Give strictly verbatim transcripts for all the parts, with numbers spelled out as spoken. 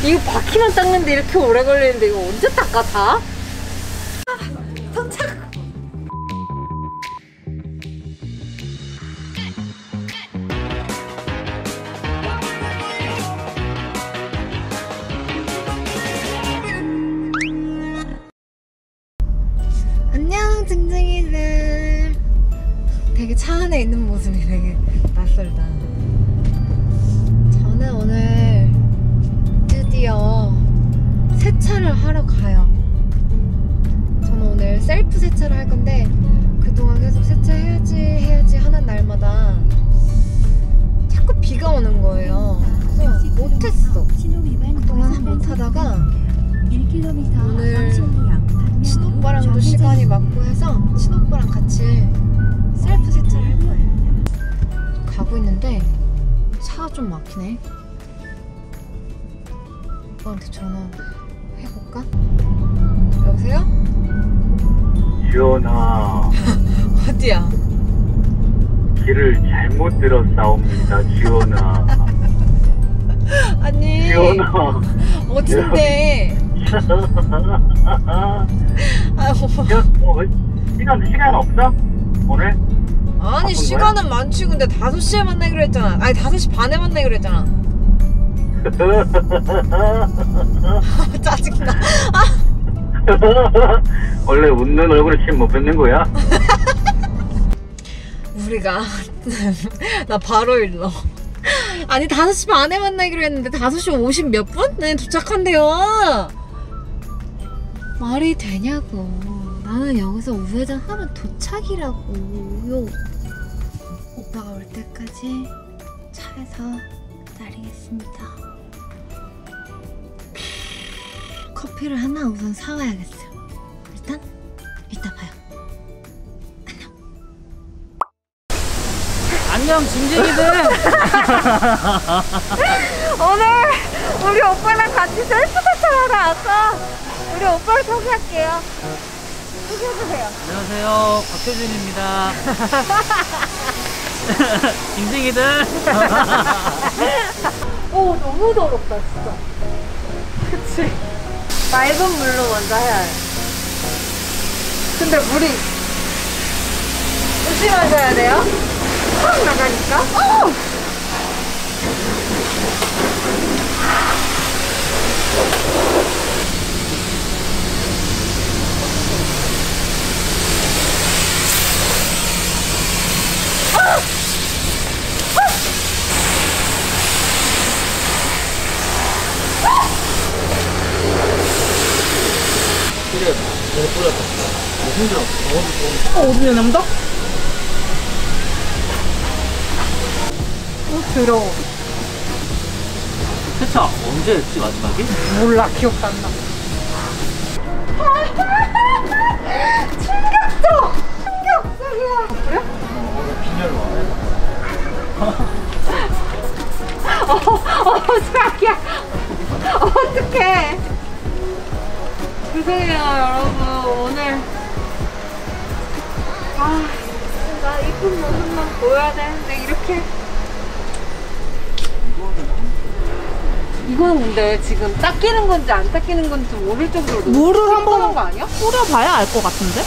이거 바퀴만 닦는데 이렇게 오래 걸리는데 이거 언제 닦아 다? 아, 도착! 안녕 징징이들. 되게 차 안에 있는 모습이 되게 낯설다. 저는 오늘 드디어 세차를 하러 가요. 저는 오늘 셀프 세차를 할 건데 그동안 계속 세차해야지 해야지 하는 날마다 자꾸 비가 오는 거예요. 그래서 못했어. 그동안 못하다가 오늘 친오빠랑도 시간이 맞고 해서 친오빠랑 같이 셀프 세차를 할 거예요. 가고 있는데 차가 좀 막히네. 오빠한테 전화해볼까? 여보세요? 지원아. 어디야? 길을 잘못 들었사옵니다. 지원아. 아니 지원아. 어딘데? 아, 어, 시간, 시간 없어? 오늘? 아니 시간은 많지. 근데 다섯 시에 만나기로 했잖아. 아니 다섯 시 반에 만나기로 했잖아. 짜증나. 원래 웃는 얼굴에 침 못 뱉는 거야? 우리가 나 바로 일러. 아니 다섯 시 반에 만나기로 했는데 다섯 시 오십 몇 분에 도착한대요. 말이 되냐고. 나는 여기서 우회전 하면 도착이라고. 오빠가 올 때까지 차에서 기다리겠습니다. 커피를 하나 우선 사와야겠어요. 일단 이따 봐요. 안녕. 안녕 징징이들. 오늘 우리 오빠랑 같이 셀프 세차를 하러 왔어. 우리 오빠를 소개할게요. 소개해주세요. 안녕하세요, 박효준입니다. 징징이들. 오, 너무 더럽다 진짜. 그치? 맑은 물로 먼저 해야 해. 근데 물이 조심하셔야 돼요. 확 나가니까. 어! 어, 어디냐, 남다? 어, 더러워. 세차 언제 했지, 마지막에? 몰라, 기억도 안 나. 충격적! 충격적이야. 그래? 빈혈로 어, 어, 자기야. 어떡해. 죄송해요, 여러분. 오늘. 아, 나 이쁜 모습만 보여야 되는데, 이렇게. 이건 근데 지금 닦이는 건지 안 닦이는 건지 모를 정도로 물을 한번 거 아니야? 뿌려봐야 알 것 같은데?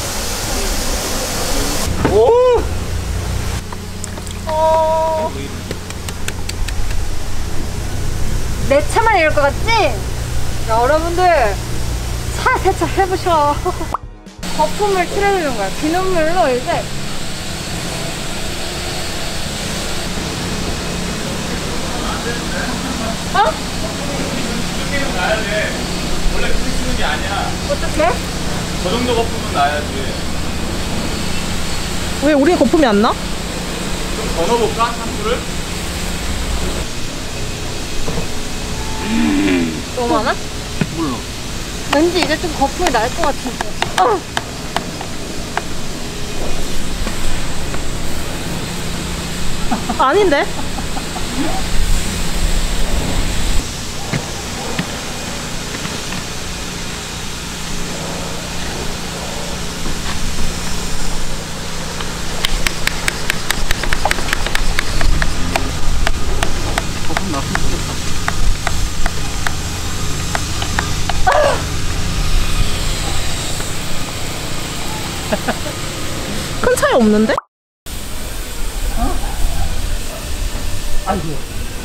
오! 어... 내 차만 이럴 것 같지? 여러분들 차 세차 해보셔. 거품을 칠해주는 거야. 비눗물로 이제 어? 이렇게는 나야 돼. 원래 그렇게 쓰는 게 아니야. 어떡해? 저 정도 거품은 나야지. 왜 우리 거품이 안 나? 좀 더 넣어볼까? 샴푸를? 너무 많아? 몰라. 왠지 이제 좀 거품이 날 것 같은데. 어. 아닌데? 거품 났으면 좋겠다. 없는데? 아이고.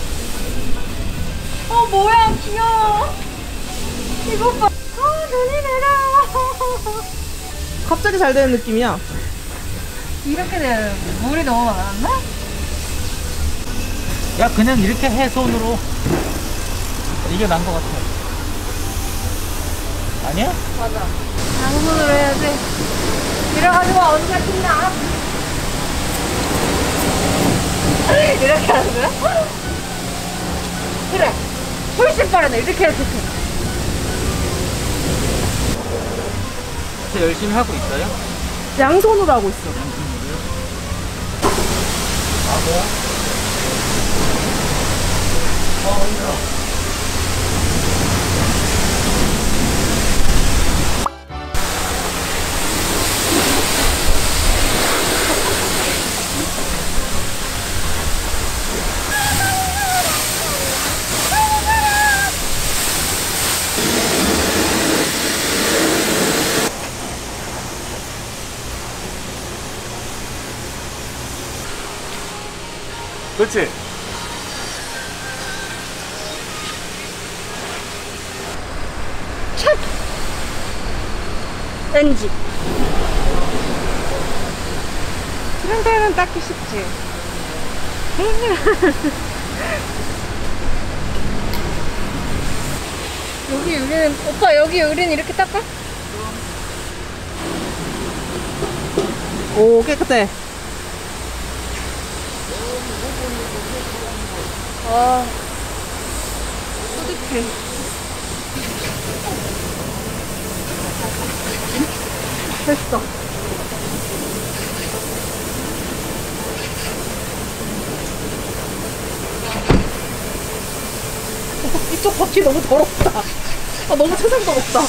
어 뭐야 귀여워. 이거 봐. 아 눈이 내려. 갑자기 잘 되는 느낌이야. 이렇게 돼. 물이 너무 많았나? 야, 그냥 이렇게 해, 손으로. 이게 나은 것 같아. 아니야? 맞아. 양손으로 해야지. 이래가지고 언니가 끝나. 이렇게 하는 거야? 그래. 훨씬 빠르네. 이렇게 이렇게. 진짜 열심히 하고 있어요? 양손으로 하고 있어. 아, 뭐야? 어, 힘들어. 그렇지. 왠지. 이런 데는 닦기 쉽지. 여기 우리는 오빠 여기 우리는 이렇게 닦아? 오, 깨끗해. 아, 뿌듯해. 됐어. 이쪽 바퀴 너무 더럽다. 아, 너무 세상 더럽다.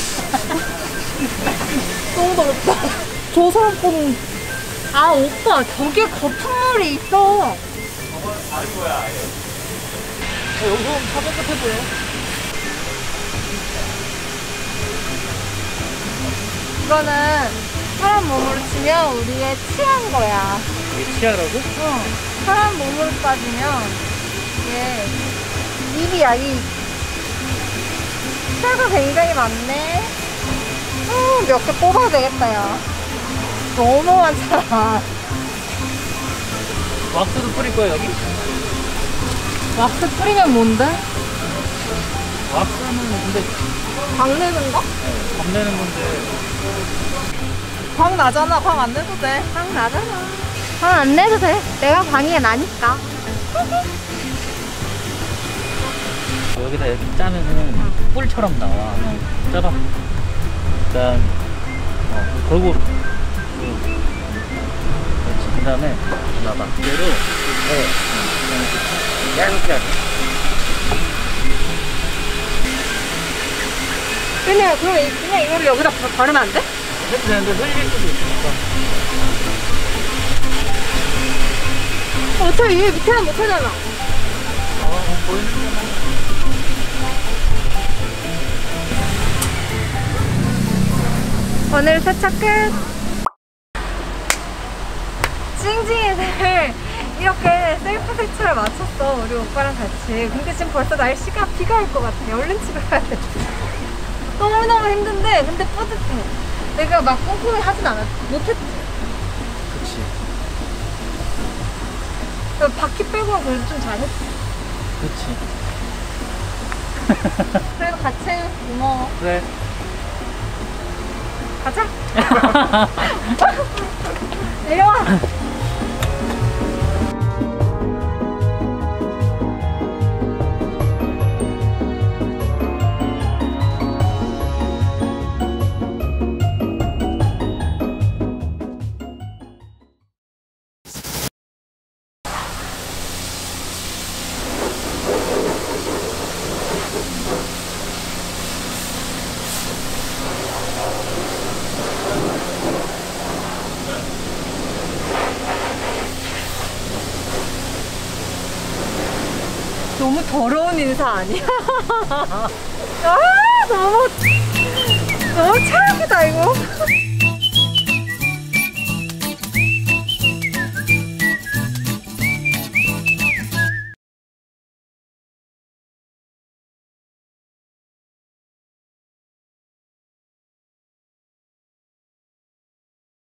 너무 더럽다. 저 사람 거는 아 오빠 저기에 거품물이 있어. 여기서 차 깨끗해 보여. 이거는 사람 몸으로 치면 우리의 치아인 거야. 이게 치아라고? 응. 사람 몸으로 빠지면 이게 입이야 입. 치아가 굉장히 많네. 음, 몇 개 뽑아도 되겠다 야. 너무 많잖아. 왁스도 뿌릴 거야, 여기? 왁스 뿌리면 뭔데? 왁스는 근데 광내는 거? 밥 내는 건데. 광 나잖아. 광 안 내도 돼. 광 나잖아. 광 안 내도 돼. 내가 광이 나니까. 여기다 이렇게 짜면은 뿔처럼 나와. 짜봐. 일단, 어, 그리고, 그 다음에, 나봐. 그대로, 네. 계속 해야 돼. 그냥 그럼 이- 그냥 이거를 여기다 바- 바르면 안 돼? 해도 되는데 흘릴 수도 있으니까. 어차피 얘 밑에는 못하잖아. 어, 보이는 거만. 오늘 세차 끝. 찡찡이들 이렇게 셀프 세차를 마쳤어 우리 오빠랑 같이. 근데 지금 벌써 날씨가 비가 올 것 같아. 얼른 집에 가야 돼. 너무너무 힘든데 근데 뿌듯해. 내가 막 꼼꼼히 하진 않았 못했지. 그치. 바퀴 빼고는 그래도 좀 잘했지. 그치. 그래도 같이 해. 고마워. 그래. 가자. 내려와. 너무 더러운 인사 아니야? 아 너무 너무 최악이다 이거.